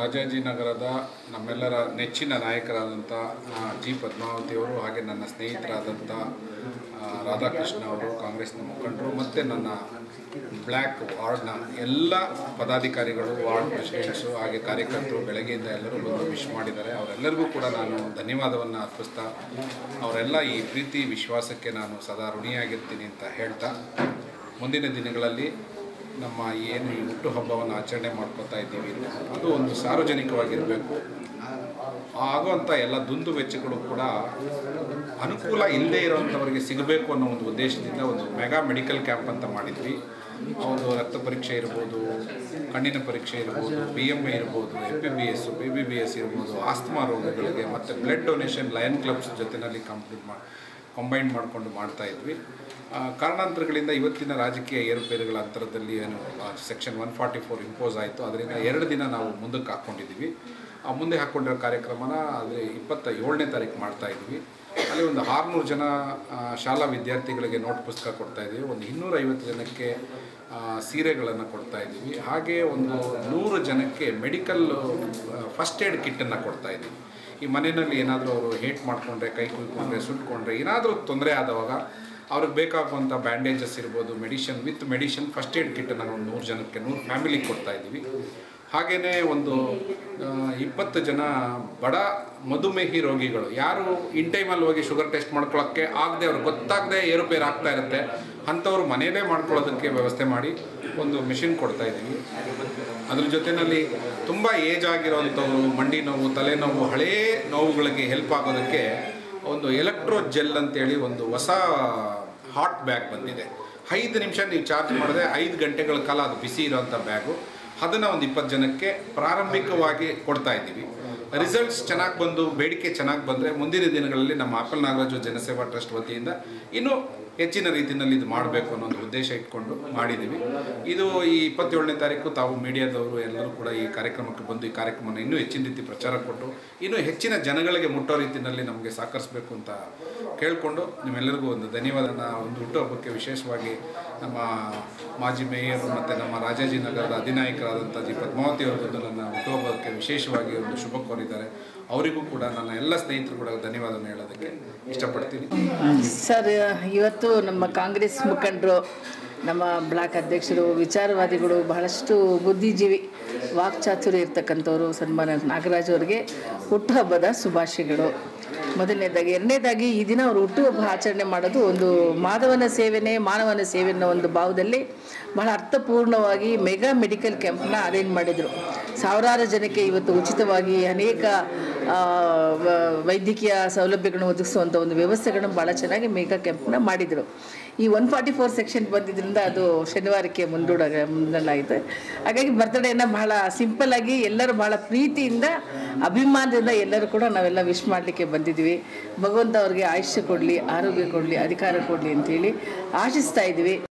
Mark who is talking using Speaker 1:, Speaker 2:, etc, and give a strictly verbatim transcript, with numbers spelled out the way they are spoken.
Speaker 1: ರಾಜಾಜಿನಗರದ ನಮ್ಮೆಲ್ಲರ ನೆಚ್ಚಿನ ನಾಯಕರಾದಂಥ ಜಿ ಪದ್ಮಾವತಿಯವರು, ಹಾಗೆ ನನ್ನ ಸ್ನೇಹಿತರಾದಂಥ ರಾಧಾಕೃಷ್ಣ ಅವರು, ಕಾಂಗ್ರೆಸ್ನ ಮುಖಂಡರು, ಮತ್ತು ನನ್ನ ಬ್ಲ್ಯಾಕ್ ವಾರ್ಡ್ನ ಎಲ್ಲ ಪದಾಧಿಕಾರಿಗಳು, ವಾರ್ಡ್ ಪ್ರೆಸಿಡೆಂಟ್ಸು, ಹಾಗೆ ಕಾರ್ಯಕರ್ತರು ಬೆಳಗ್ಗೆಯಿಂದ ಎಲ್ಲರೂ ಬಂದು ವಿಶ್ ಮಾಡಿದ್ದಾರೆ. ಅವರೆಲ್ಲರಿಗೂ ಕೂಡ ನಾನು ಧನ್ಯವಾದವನ್ನು ಅರ್ಪಿಸ್ತಾ, ಅವರೆಲ್ಲ ಈ ಪ್ರೀತಿ ವಿಶ್ವಾಸಕ್ಕೆ ನಾನು ಸದಾ ಋಣಿಯಾಗಿರ್ತೀನಿ ಅಂತ ಹೇಳ್ತಾ, ಮುಂದಿನ ದಿನಗಳಲ್ಲಿ ನಮ್ಮ ಏನು ಈ ಹುಟ್ಟುಹಬ್ಬವನ್ನು ಆಚರಣೆ ಮಾಡ್ಕೋತಾ ಇದ್ದೀವಿ ಅದು ಒಂದು ಸಾರ್ವಜನಿಕವಾಗಿರಬೇಕು. ಆಗುವಂಥ ಎಲ್ಲ ದುಂದು ವೆಚ್ಚಗಳು ಕೂಡ ಅನುಕೂಲ ಇಲ್ಲದೇ ಇರೋವಂಥವರಿಗೆ ಸಿಗಬೇಕು ಅನ್ನೋ ಒಂದು ಉದ್ದೇಶದಿಂದ ಒಂದು ಮೆಗಾ ಮೆಡಿಕಲ್ ಕ್ಯಾಂಪ್ ಅಂತ ಮಾಡಿದ್ವಿ. ಒಂದು ರಕ್ತ ಪರೀಕ್ಷೆ ಇರ್ಬೋದು, ಕಣ್ಣಿನ ಪರೀಕ್ಷೆ ಇರ್ಬೋದು, ಬಿ ಎಮ್ ಐ ಇರ್ಬೋದು, A P B S B B B S ಇರ್ಬೋದು, ಆಸ್ತಮಾ ರೋಗಗಳಿಗೆ, ಮತ್ತು ಬ್ಲಡ್ ಡೊನೇಷನ್ ಲಯನ್ ಕ್ಲಬ್ಸ್ ಜೊತೆಯಲ್ಲಿ ಕಂಪ್ಲೀಟ್ ಮಾಡಿ ಕಂಬೈನ್ ಮಾಡಿಕೊಂಡು ಮಾಡ್ತಾಯಿದ್ವಿ. ಕಾರಣಾಂತರಗಳಿಂದ ಇವತ್ತಿನ ರಾಜಕೀಯ ಏರುಪೇರುಗಳ ಅಂತರದಲ್ಲಿ ಏನು section one forty four impose ಆಯಿತು, ಅದರಿಂದ ಎರಡು ದಿನ ನಾವು ಮುಂದಕ್ಕೆ ಹಾಕ್ಕೊಂಡಿದ್ದೀವಿ. ಆ ಮುಂದೆ ಹಾಕ್ಕೊಂಡಿರೋ ಕಾರ್ಯಕ್ರಮನ ಅದೇ ಇಪ್ಪತ್ತ ಏಳನೇ ತಾರೀಕು ಮಾಡ್ತಾಯಿದ್ವಿ. ಅಲ್ಲಿ ಒಂದು ಆರುನೂರು ಜನ ಶಾಲಾ ವಿದ್ಯಾರ್ಥಿಗಳಿಗೆ ನೋಟ್ ಪುಸ್ತಕ ಕೊಡ್ತಾಯಿದ್ದೀವಿ. ಒಂದು ಇನ್ನೂರೈವತ್ತು ಜನಕ್ಕೆ ಸೀರೆಗಳನ್ನು ಕೊಡ್ತಾಯಿದ್ದೀವಿ. ಹಾಗೆ ಒಂದು ನೂರು ಜನಕ್ಕೆ ಮೆಡಿಕಲ್ ಫಸ್ಟ್ ಏಡ್ ಕಿಟ್ಟನ್ನು ಕೊಡ್ತಾಯಿದ್ದೀವಿ. ಈ ಮನೆಯಲ್ಲಿ ಏನಾದರೂ ಅವರು ಹೇಟ್ ಮಾಡಿಕೊಂಡ್ರೆ, ಕೈ ಕುಯ್ಕೊಂಡ್ರೆ, ಸುಟ್ಕೊಂಡ್ರೆ, ಏನಾದರೂ ತೊಂದರೆ ಆದವಾಗ ಅವ್ರಿಗೆ ಬೇಕಾಗುವಂಥ ಬ್ಯಾಂಡೇಜಸ್ ಇರ್ಬೋದು, medicine with medicine first aid ಕಿಟ್ಟನ್ನು ಒಂದು ನೂರು ಜನಕ್ಕೆ ನೂರು ಫ್ಯಾಮಿಲಿಗೆ ಕೊಡ್ತಾಯಿದ್ದೀವಿ. ಹಾಗೆಯೇ ಒಂದು ಇಪ್ಪತ್ತು ಜನ ಬಡ ಮಧುಮೇಹಿ ರೋಗಿಗಳು, ಯಾರು ಇನ್ ಟೈಮಲ್ಲಿ ಹೋಗಿ ಶುಗರ್ ಟೆಸ್ಟ್ ಮಾಡ್ಕೊಳ್ಳೋಕ್ಕೆ ಆಗದೆ, ಅವ್ರಿಗೆ ಗೊತ್ತಾಗದೆ ಏರುಪೇರು ಆಗ್ತಾ ಇರುತ್ತೆ, ಅಂಥವ್ರು ಮನೆಯಲ್ಲೇ ಮಾಡ್ಕೊಳ್ಳೋದಕ್ಕೆ ವ್ಯವಸ್ಥೆ ಮಾಡಿ ಒಂದು ಮಿಷಿನ್ ಕೊಡ್ತಾಯಿದ್ದೀವಿ. ಅದ್ರ ಜೊತೆಯಲ್ಲಿ ತುಂಬ ಏಜ್ ಆಗಿರೋವಂಥವ್ರು, ಮಂಡಿ ನೋವು, ತಲೆನೋವು, ಹಳೇ ನೋವುಗಳಿಗೆ ಹೆಲ್ಪ್ ಆಗೋದಕ್ಕೆ ಒಂದು ಎಲೆಕ್ಟ್ರೋ ಜೆಲ್ ಅಂತೇಳಿ ಒಂದು ಹೊಸ ಹಾಟ್ ಬ್ಯಾಗ್ ಬಂದಿದೆ. ಐದು ನಿಮಿಷ ನೀವು ಚಾರ್ಜ್ ಮಾಡಿದ್ರೆ ಐದು ಗಂಟೆಗಳ ಕಾಲ ಅದು ಬಿಸಿ ಇರೋವಂಥ ಬ್ಯಾಗು. ಅದನ್ನು ಒಂದು ಇಪ್ಪತ್ತು ಜನಕ್ಕೆ ಪ್ರಾರಂಭಿಕವಾಗಿ ಕೊಡ್ತಾ ಇದ್ದೀವಿ. ರಿಸಲ್ಟ್ಸ್ ಚೆನ್ನಾಗಿ ಬಂದು, ಬೇಡಿಕೆ ಚೆನ್ನಾಗಿ ಬಂದರೆ ಮುಂದಿನ ದಿನಗಳಲ್ಲಿ ನಮ್ಮ ಆಪಲ್ ನಾಗರಾಜು ಜನಸೇವಾ ಟ್ರಸ್ಟ್ ವತಿಯಿಂದ ಇನ್ನೂ ಹೆಚ್ಚಿನ ರೀತಿಯಲ್ಲಿ ಇದು ಮಾಡಬೇಕು ಅನ್ನೋ ಒಂದು ಉದ್ದೇಶ ಇಟ್ಕೊಂಡು ಮಾಡಿದ್ದೀವಿ. ಇದು ಈ ಇಪ್ಪತ್ತೇಳನೇ ತಾರೀಕು ತಾವು ಮೀಡಿಯಾದವರು ಎಲ್ಲರೂ ಕೂಡ ಈ ಕಾರ್ಯಕ್ರಮಕ್ಕೆ ಬಂದು ಈ ಕಾರ್ಯಕ್ರಮವನ್ನು ಇನ್ನೂ ಹೆಚ್ಚಿನ ರೀತಿ ಪ್ರಚಾರ ಕೊಟ್ಟು ಇನ್ನೂ ಹೆಚ್ಚಿನ ಜನಗಳಿಗೆ ಮುಟ್ಟೋ ರೀತಿಯಲ್ಲಿ ನಮಗೆ ಸಹಕರಿಸಬೇಕು ಅಂತ ಕೇಳಿಕೊಂಡು ನಿಮ್ಮೆಲ್ಲರಿಗೂ ಒಂದು ಧನ್ಯವಾದನ. ಒಂದು ಹುಟ್ಟುಹಬ್ಬಕ್ಕೆ ವಿಶೇಷವಾಗಿ ನಮ್ಮ ಮಾಜಿ ಮೇಯರು ಮತ್ತು ನಮ್ಮ ರಾಜಾಜಿನಗರದ ಅಧಿನಾಯಕರಾದಂಥ ಜಿ ಪದ್ಮಾವತಿ ಅವರು ಬಂದು ನನ್ನ ಹುಟ್ಟುಹಬ್ಬಕ್ಕೆ ವಿಶೇಷವಾಗಿ ಒಂದು ಶುಭ ಕೋರಿದ್ದಾರೆ. ಅವರಿಗೂ ಕೂಡ ನನ್ನ ಎಲ್ಲ ಸ್ನೇಹಿತರು ಕೂಡ ಧನ್ಯವಾದವನ್ನು ಹೇಳೋದಕ್ಕೆ ಇಷ್ಟಪಡ್ತೀನಿ.
Speaker 2: ಸರ್, ಇವತ್ತು ನಮ್ಮ ಕಾಂಗ್ರೆಸ್ ಮುಖಂಡರು, ನಮ್ಮ ಬ್ಲಾಕ್ ಅಧ್ಯಕ್ಷರು, ವಿಚಾರವಾದಿಗಳು, ಬಹಳಷ್ಟು ಬುದ್ಧಿಜೀವಿ, ವಾಕ್ಚಾತುರ್ಯ ಇರ್ತಕ್ಕಂಥವ್ರು ಸನ್ಮಾನ ನಾಗರಾಜ್ ಅವರಿಗೆ ಹುಟ್ಟುಹಬ್ಬದ ಶುಭಾಶಯಗಳು. ಮೊದಲನೇದಾಗಿ. ಎರಡನೇದಾಗಿ, ಈ ದಿನ ಅವರು ಹುಟ್ಟುಹಬ್ಬ ಆಚರಣೆ ಮಾಡೋದು ಒಂದು ಮಾಧವನ ಸೇವೆನೇ ಮಾನವನ ಸೇವೆ ಅನ್ನೋ ಒಂದು ಭಾವದಲ್ಲಿ ಬಹಳ ಅರ್ಥಪೂರ್ಣವಾಗಿ ಮೆಗಾ ಮೆಡಿಕಲ್ ಕ್ಯಾಂಪ್ನ ಅರೇಂಜ್ ಮಾಡಿದರು. ಸಾವಿರಾರು ಜನಕ್ಕೆ ಇವತ್ತು ಉಚಿತವಾಗಿ ಅನೇಕ ವೈದ್ಯಕೀಯ ಸೌಲಭ್ಯಗಳನ್ನು ಒದಗಿಸುವಂಥ ಒಂದು ವ್ಯವಸ್ಥೆಗಳನ್ನು ಭಾಳ ಚೆನ್ನಾಗಿ ಮೆಗಾ ಕ್ಯಾಂಪ್ನ ಮಾಡಿದರು. ಈ ಒನ್ ಫಾರ್ಟಿ ಫೋರ್ ಸೆಕ್ಷನ್ ಬಂದಿದ್ದರಿಂದ ಅದು ಶನಿವಾರಕ್ಕೆ ಮುಂದೂಡ ಮುಂದೂಡಲಾಯಿತು. ಹಾಗಾಗಿ ಬರ್ತ್ಡೇನ ಬಹಳ ಸಿಂಪಲ್ಲಾಗಿ ಎಲ್ಲರೂ ಭಾಳ ಪ್ರೀತಿಯಿಂದ, ಅಭಿಮಾನದಿಂದ ಎಲ್ಲರೂ ಕೂಡ ನಾವೆಲ್ಲ ವಿಶ್ ಮಾಡಲಿಕ್ಕೆ ಬಂದಿದ್ವಿ. ಭಗವಂತ ಅವ್ರಿಗೆ ಆಯುಷ್ಯ ಕೊಡಲಿ, ಆರೋಗ್ಯ ಕೊಡಲಿ, ಅಧಿಕಾರ ಕೊಡಲಿ ಅಂತೇಳಿ ಆಶಿಸ್ತಾ ಇದ್ವಿ.